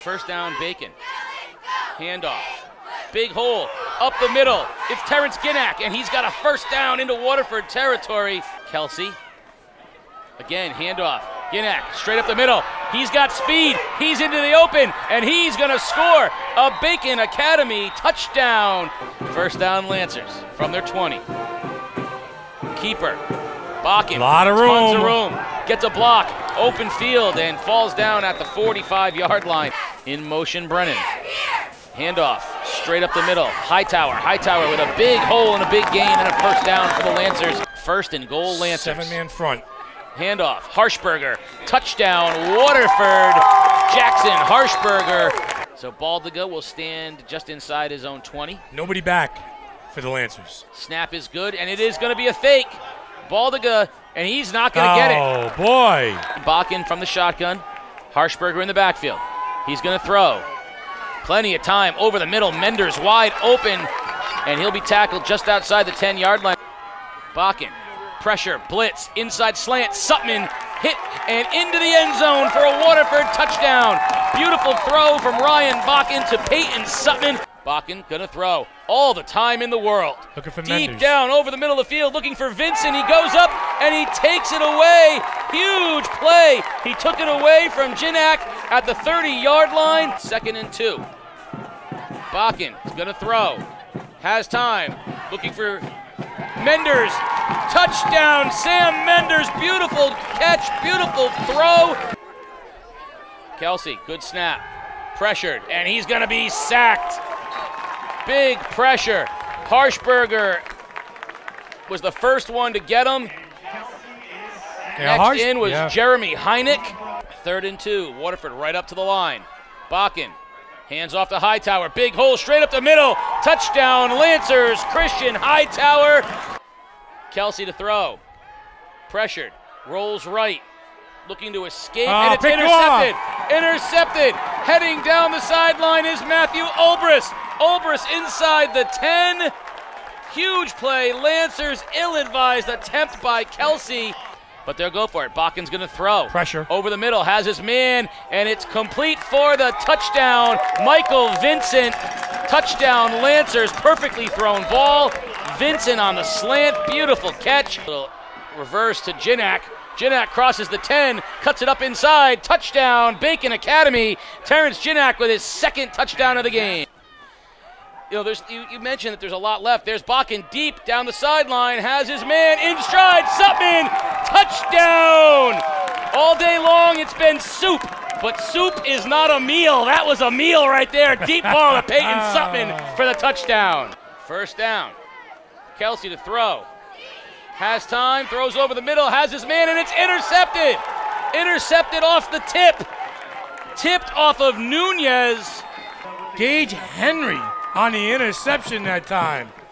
First down, Bacon. Handoff. Big hole up the middle. It's Terrence Ginnack, and he's got a first down into Waterford territory. Kelsey. Again, handoff. Ginnack, straight up the middle. He's got speed. He's into the open, and he's going to score a Bacon Academy touchdown. First down, Lancers from their 20. Keeper. Bakken. Lot of room. Tons of room. Gets a block. Open field and falls down at the 45-yard line. In motion, Brennan. Handoff. Straight up the middle. Hightower with a big hole and a big gain and a first down for the Lancers. First and goal, Lancers. 7-man front. Handoff. Harshberger. Touchdown, Waterford. Jackson Harshberger. So Baldiga will stand just inside his own 20. Nobody back for the Lancers. Snap is good, and it is going to be a fake. Baldiga, and he's not going to get it. Oh, boy. Bakken from the shotgun. Harshberger in the backfield. He's going to throw. Plenty of time over the middle. Menders wide open, and he'll be tackled just outside the 10-yard line. Bakken, pressure, blitz, inside slant. Sutman hit and into the end zone for a Waterford touchdown. Beautiful throw from Ryan Bakken to Peyton Sutman. Bakken gonna throw all the time in the world. Looking for Deep Menders. down over the middle of the field, looking for Vincent. He goes up and he takes it away. Huge play. He took it away from Ginnack at the 30-yard line. 2nd and 2. Bakken is gonna throw. Has time. Looking for Menders. Touchdown, Sam Menders. Beautiful catch, beautiful throw. Kelsey, good snap. Pressured, and he's gonna be sacked. Big pressure. Harshberger was the first one to get him. Yeah, Next in was Jeremy Heineck. 3rd and 2. Waterford right up to the line. Bakken hands off to Hightower. Big hole straight up the middle. Touchdown, Lancers. Christian Hightower. Kelsey to throw. Pressured. Rolls right. Looking to escape, and it's intercepted. Intercepted. Heading down the sideline is Matthew Olbrist. Olbrist inside the 10. Huge play. Lancers ill-advised attempt by Kelsey, but they'll go for it. Bakken's going to throw. Pressure. Over the middle, has his man, and it's complete for the touchdown. Michael Vincent. Touchdown, Lancers. Perfectly thrown ball. Vincent on the slant. Beautiful catch. Little reverse to Ginnack. Ginnack crosses the 10, cuts it up inside. Touchdown, Bacon Academy. Terrence Ginnack with his 2nd touchdown of the game. You know, you mentioned that there's a lot left. There's Bakken deep down the sideline, has his man in stride. Sutman, touchdown! All day long it's been soup, but soup is not a meal. That was a meal right there. Deep ball to Peyton Sutman for the touchdown. First down. Kelsey to throw. Has time, throws over the middle, has his man, and it's intercepted. Intercepted off the tip. Tipped off of Nunez. Gage Henry on the interception that time.